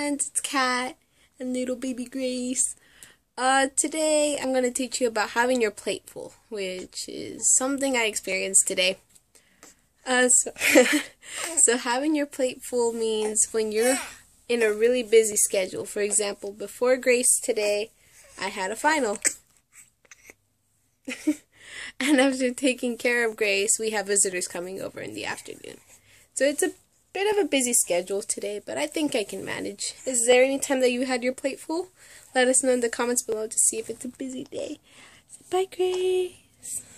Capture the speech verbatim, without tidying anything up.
friends, it's Kat and little baby Grace. Uh, today I'm going to teach you about having your plate full, which is something I experienced today. Uh, so, so having your plate full means when you're in a really busy schedule. For example, before Grace today, I had a final. And after taking care of Grace, we have visitors coming over in the afternoon. So it's a bit of a busy schedule today, but I think I can manage. Is there any time that you had your plate full? Let us know in the comments below to see if it's a busy day. So bye, Grace.